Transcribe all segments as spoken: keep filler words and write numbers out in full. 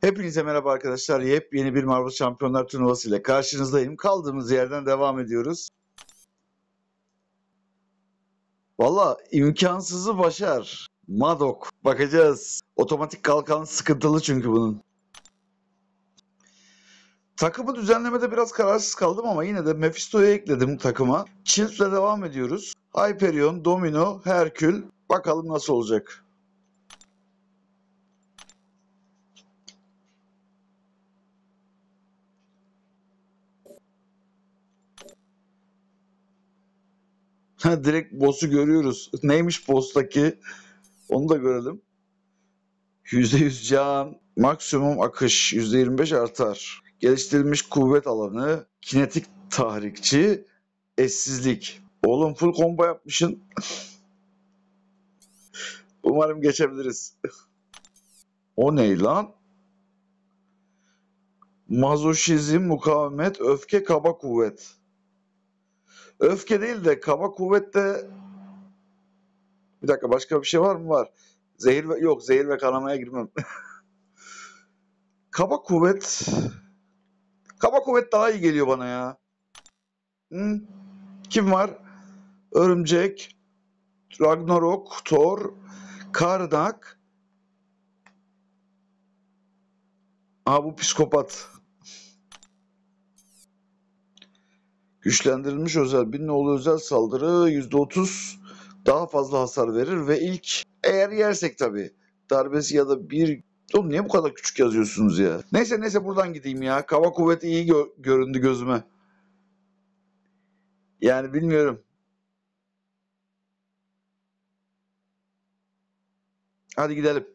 Hepinize merhaba arkadaşlar. Yepyeni bir Marvel Şampiyonlar Turnuvası ile karşınızdayım. Kaldığımız yerden devam ediyoruz. Valla imkansızı başar. Madok. Bakacağız. Otomatik kalkan sıkıntılı çünkü bunun. Takımı düzenlemede biraz kararsız kaldım ama yine de Mephisto'yu ekledim takıma. Chilt'le devam ediyoruz. Hyperion, Domino, Herkül. Bakalım nasıl olacak. Ha, direkt boss'u görüyoruz. Neymiş boss'taki? Onu da görelim. yüzde yüz can, maksimum akış yüzde yirmi beş artar. Geliştirilmiş kuvvet alanı, kinetik tahrikçi, eşsizlik. Oğlum full combo yapmışsın. Umarım geçebiliriz. O ne lan? Mazoşizm, mukavemet, öfke, kaba kuvvet. Öfke değil de kaba kuvvette... Bir dakika, başka bir şey var mı? Var. Zehir ve... Yok, zehir ve kanamaya girmem. Kaba kuvvet... Kaba kuvvet daha iyi geliyor bana ya. Hı? Kim var? Örümcek, Ragnarok, Thor, Karnak. Aa, bu psikopat. Güçlendirilmiş özel, bir nolu özel saldırı yüzde otuz daha fazla hasar verir ve ilk eğer yersek tabii darbesi ya da bir... Oğlum niye bu kadar küçük yazıyorsunuz ya? Neyse neyse buradan gideyim ya. Kaba kuvveti iyi gö- göründü gözüme. Yani bilmiyorum. Hadi gidelim.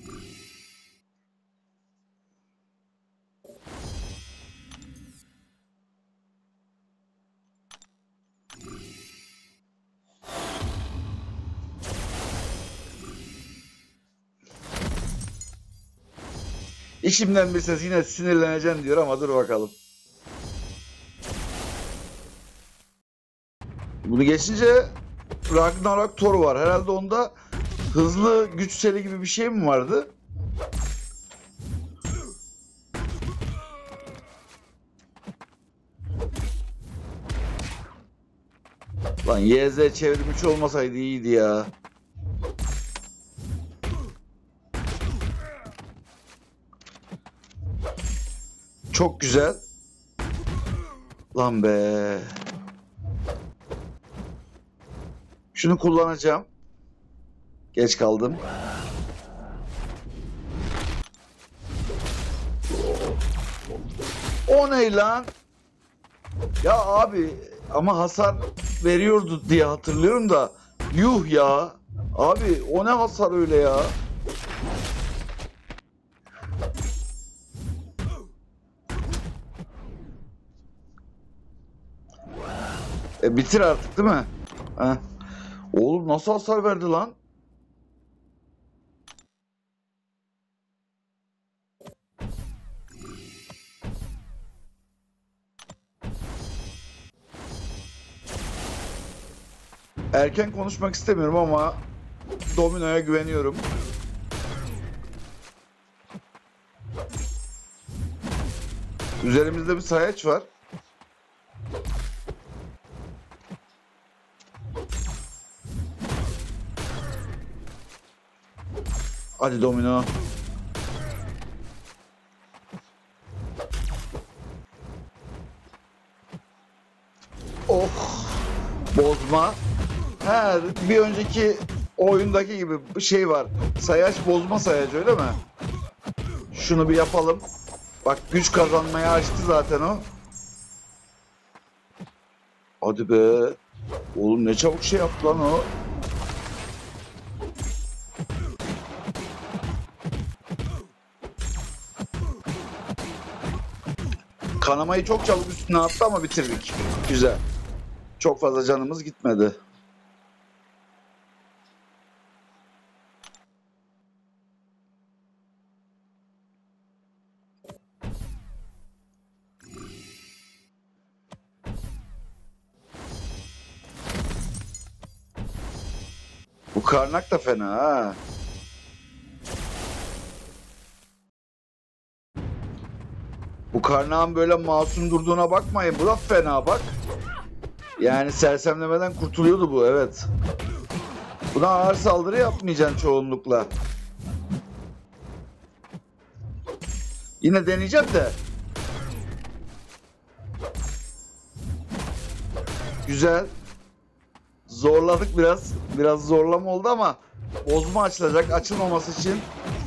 İçimden bir ses yine sinirleneceğim diyor ama dur bakalım. Bunu geçince Ragnarok Thor var. Herhalde onda hızlı güç seli gibi bir şey mi vardı? Lan Y Z çevrim üç olmasaydı iyiydi ya. Çok güzel. Lan be. Şunu kullanacağım. Geç kaldım. O ne lan? Ya abi ama hasar veriyordu diye hatırlıyorum da. Yuh ya. Abi o ne hasar öyle ya? E, bitir artık değil mi? Heh. Oğlum nasıl hasar verdi lan? Erken konuşmak istemiyorum ama Domino'ya güveniyorum. Üzerimizde bir sayaç var. Hadi Domino. Oh. Bozma. He, bir önceki oyundaki gibi bir şey var. Sayaç bozma sayacı, öyle mi? Şunu bir yapalım. Bak, güç kazanmaya açtı zaten o. Hadi be. Oğlum ne çabuk şey yaptı lan o. Kanamayı çok çabuk üstüne attı ama bitirdik. Güzel. Çok fazla canımız gitmedi. Bu Karnak da fena ha. Bu Karnağın böyle masum durduğuna bakmayın. Bu da fena bak. Yani sersemlemeden kurtuluyordu bu, evet. Buna ağır saldırı yapmayacaksın çoğunlukla. Yine deneyeceğim de. Güzel. Zorladık biraz. Biraz zorlama oldu ama bozma açılacak. Açılmaması için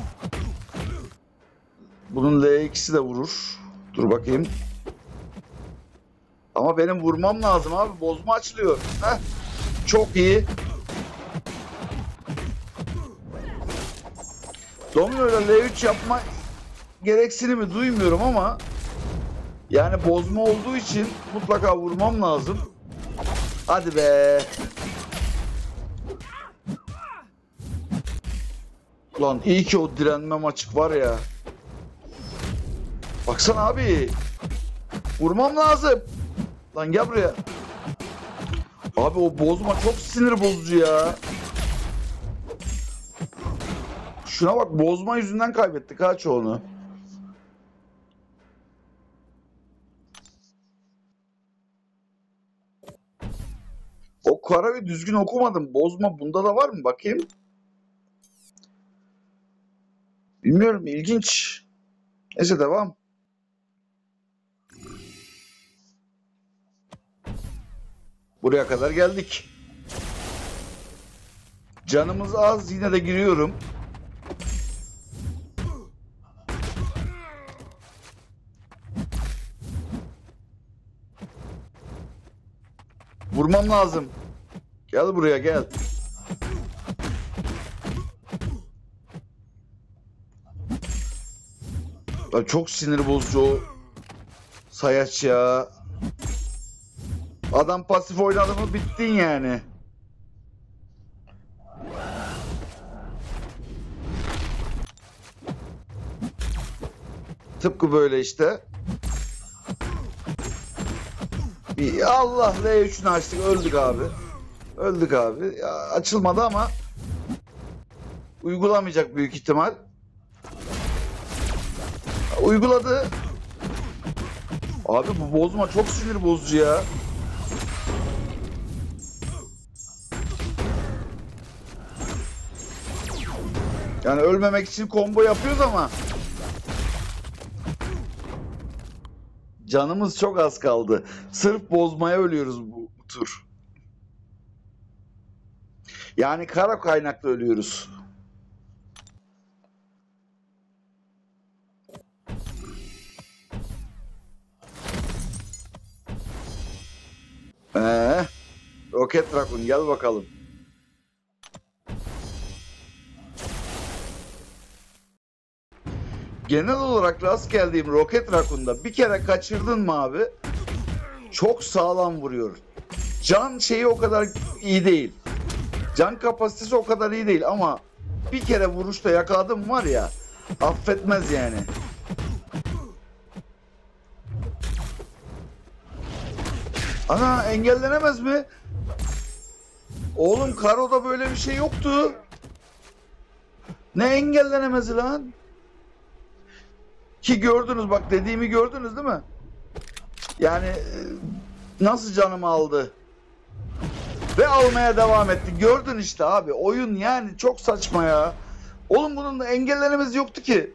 bunun L ikisi de vurur. Dur bakayım. Ama benim vurmam lazım abi. Bozma açılıyor. Heh. Çok iyi. Domino'yla L üç yapma gereksinimi duymuyorum ama yani bozma olduğu için mutlaka vurmam lazım. Hadi be. Lan iyi ki o direnmem açık var ya. Baksana abi. Vurmam lazım. Lan gel buraya. Abi o bozma çok sinir bozucu ya. Şuna bak, bozma yüzünden kaybettik ha çoğunu. O karayı düzgün okumadım. Bozma bunda da var mı? Bakayım. Bilmiyorum. İlginç. Neyse devam. Buraya kadar geldik. Canımız az. Yine de giriyorum. Vurmam lazım. Gel buraya gel. Ya çok sinir bozucu o sayaç ya. Adam pasif oynadı mı bittin yani. Tıpkı böyle işte. Bir Allah L üçünü açtık, öldük abi. Öldük abi. Ya, açılmadı ama uygulamayacak büyük ihtimal. Uyguladı. Abi bu bozma çok sinir bozucu ya. Yani ölmemek için combo yapıyoruz ama canımız çok az kaldı. Sırf bozmaya ölüyoruz bu, bu tur. Yani kara kaynaklı ölüyoruz. Ee, Roket Rakun gel bakalım. Genel olarak rast geldiğim Roket Rakun'da bir kere kaçırdın mı abi çok sağlam vuruyor. Can şeyi o kadar iyi değil. Can kapasitesi o kadar iyi değil ama bir kere vuruşta yakaladım var ya, affetmez yani. Ana engellenemez mi? Oğlum Karo'da böyle bir şey yoktu. Ne engellenemezi lan? Ki gördünüz bak, dediğimi gördünüz değil mi? Yani nasıl canımı aldı? Ve almaya devam etti. Gördün işte abi. Oyun yani çok saçma ya. Oğlum bunun da engellenemezi yoktu ki.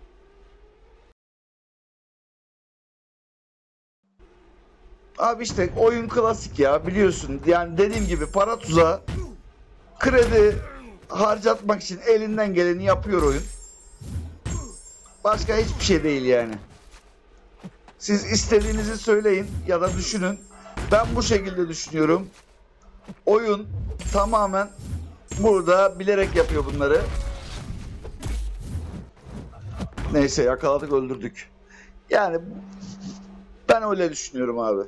Abi işte oyun klasik ya, biliyorsun. Yani dediğim gibi para tuzağı, kredi harcatmak için elinden geleni yapıyor oyun. Başka hiçbir şey değil yani. Siz istediğinizi söyleyin ya da düşünün. Ben bu şekilde düşünüyorum. Oyun tamamen burada bilerek yapıyor bunları. Neyse yakaladık, öldürdük. Yani ben öyle düşünüyorum abi.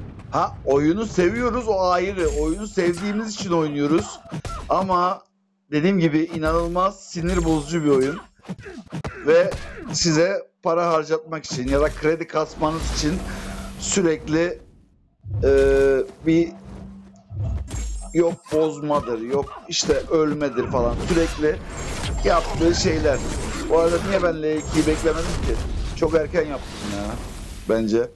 Ha, oyunu seviyoruz, o ayrı. Oyunu sevdiğimiz için oynuyoruz. Ama Dediğim gibi inanılmaz sinir bozucu bir oyun. Ve size para harcatmak için ya da kredi kasmanız için sürekli e, bir yok bozmadır, yok işte ölmedir falan sürekli yaptığı şeyler. Bu arada niye ben L ikiyi beklemedim ki? Çok erken yaptım ya bence.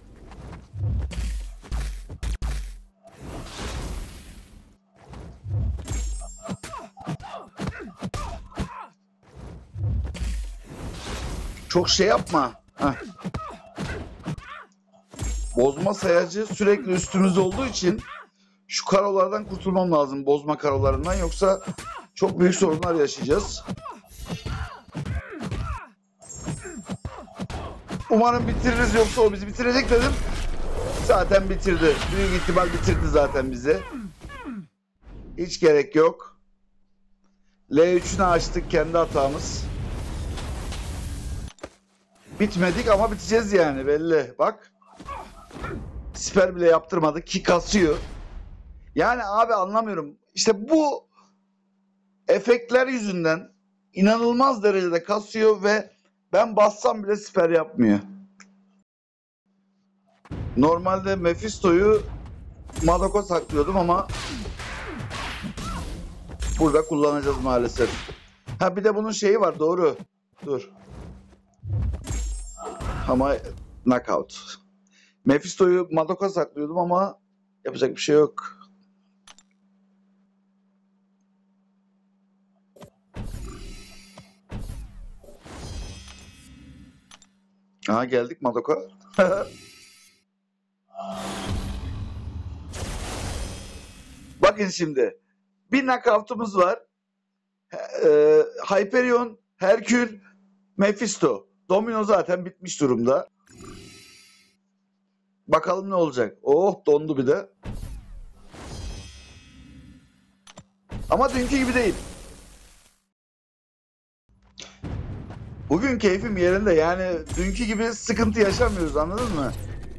Çok şey yapma. Heh. Bozma sayacı sürekli üstümüzde olduğu için şu karolardan kurtulmam lazım. Bozma karolarından, yoksa çok büyük sorunlar yaşayacağız. Umarım bitiririz, yoksa o bizi bitirecek dedim. Zaten bitirdi. Büyük ihtimal bitirdi zaten bizi. Hiç gerek yok. L üçünü açtık, kendi hatamız. Bitmedik ama biteceğiz yani, belli. Bak. Siper bile yaptırmadık ki kasıyor. Yani abi anlamıyorum. İşte bu efektler yüzünden inanılmaz derecede kasıyor ve ben bassam bile siper yapmıyor. Normalde Mephisto'yu Madok'a saklıyordum ama burada kullanacağız maalesef. Ha bir de bunun şeyi var, doğru. Dur. Ama knockout. Mephisto'yu Madok'a saklıyordum ama yapacak bir şey yok. Aha geldik Madok'a. Bakın şimdi. Bir knockout'umuz var. Ee, Hyperion, Herkül, Mephisto. Domino zaten bitmiş durumda. Bakalım ne olacak. Oh, dondu bir de. Ama dünkü gibi değil. Bugün keyfim yerinde, yani dünkü gibi sıkıntı yaşamıyoruz, anladın mı?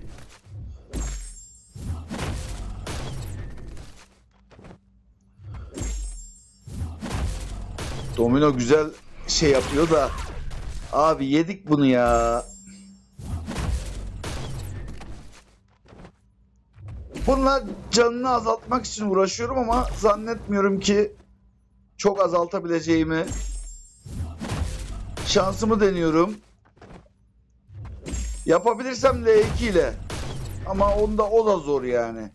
Domino güzel şey yapıyor da abi yedik bunu ya. Bununla canını azaltmak için uğraşıyorum ama zannetmiyorum ki çok azaltabileceğimi. Şansımı deniyorum. Yapabilirsem L iki ile. Ama onda o da zor yani.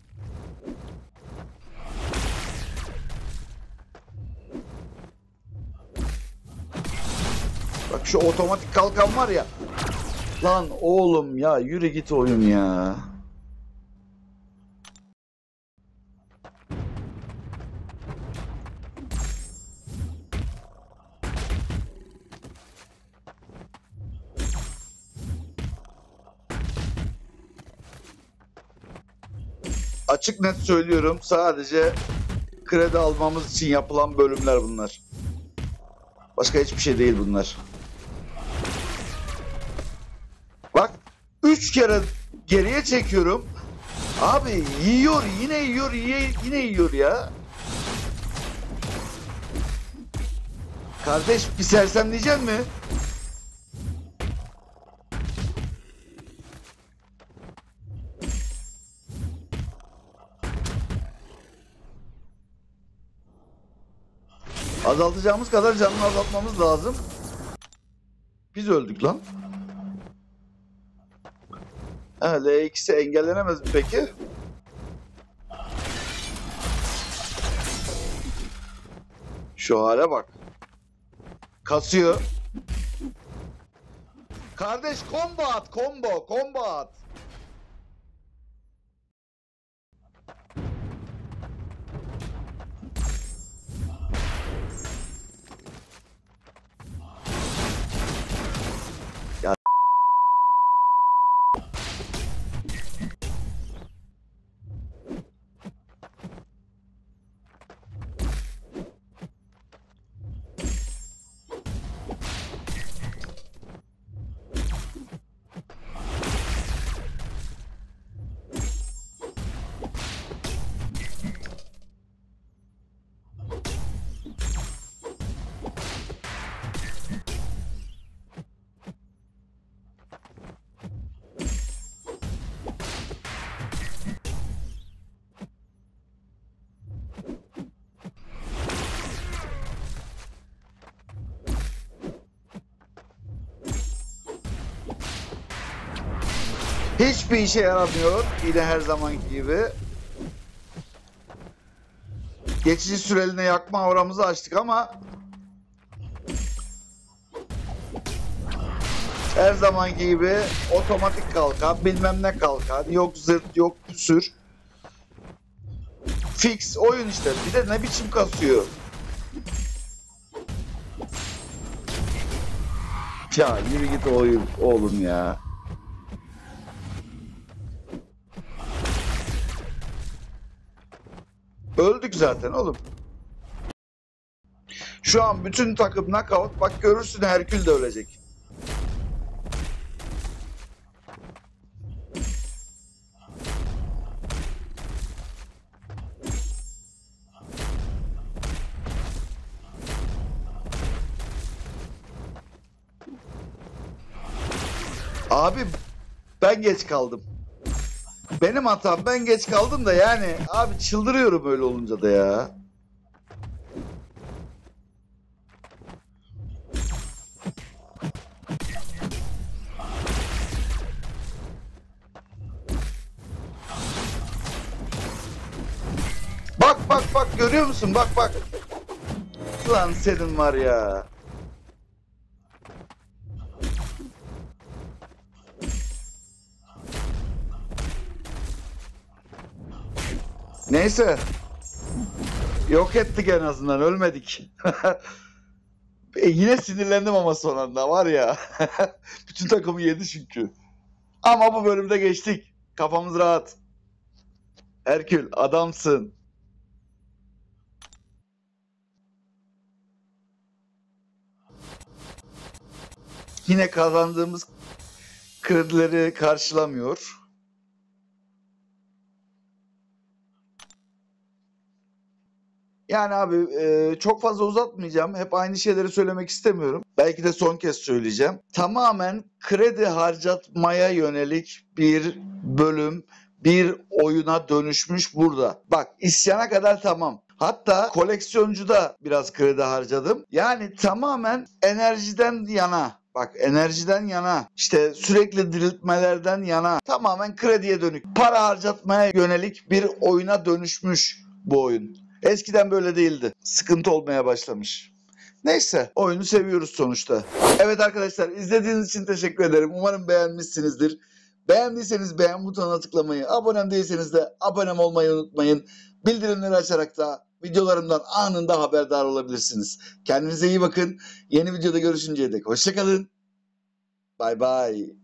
Bak şu otomatik kalkan var ya. Lan oğlum ya, yürü git oyun ya. Açık net söylüyorum, sadece kredi almamız için yapılan bölümler bunlar. Başka hiçbir şey değil bunlar. Bak üç kere geriye çekiyorum. Abi yiyor, yine yiyor, yine, yine yiyor ya. Kardeş bir sersemleyecek mi? Azaltacağımız kadar canını azaltmamız lazım. Biz öldük lan. Ha, L ikisi engellenemez mi peki? Şu hale bak. Kasıyor. Kardeş combo at, combo, combo at. Ya Hiçbir işe yaramıyor. Yine her zamanki gibi. Geçici süreliğine yakma oramızı açtık ama her zamanki gibi otomatik kalkan, bilmem ne kalkan, yok zırt, yok püsür. Fix oyun işte. Bir de ne biçim kasıyor. Ya yürü git oyun oğlum ya. Öldük zaten oğlum. Şu an bütün takım knockout. Bak görürsün Herkül de ölecek. Abi ben geç kaldım. Benim hatam, ben geç kaldım da yani abi çıldırıyorum öyle olunca da ya. Bak bak bak görüyor musun? Bak bak. Lan senin var ya. Neyse. Yok ettik en azından, ölmedik. E, yine sinirlendim ama son anda var ya. Bütün takımı yedi çünkü. Ama bu bölümde geçtik. Kafamız rahat. Herkül adamsın. Yine kazandığımız kredileri karşılamıyor. Yani abi e, çok fazla uzatmayacağım. Hep aynı şeyleri söylemek istemiyorum. Belki de son kez söyleyeceğim. Tamamen kredi harcatmaya yönelik bir bölüm, bir oyuna dönüşmüş burada. Bak isyana kadar tamam. Hatta koleksiyoncuda biraz kredi harcadım. Yani tamamen enerjiden yana. Bak enerjiden yana, işte sürekli diriltmelerden yana, tamamen krediye dönük, para harcatmaya yönelik bir oyuna dönüşmüş bu oyun. Eskiden böyle değildi. Sıkıntı olmaya başlamış. Neyse, oyunu seviyoruz sonuçta. Evet arkadaşlar, izlediğiniz için teşekkür ederim. Umarım beğenmişsinizdir. Beğendiyseniz beğen butonuna tıklamayı, abone değilseniz de abone olmayı unutmayın. Bildirimleri açarak da videolarımdan anında haberdar olabilirsiniz. Kendinize iyi bakın. Yeni videoda görüşünceye dek hoşça kalın. Bay bay.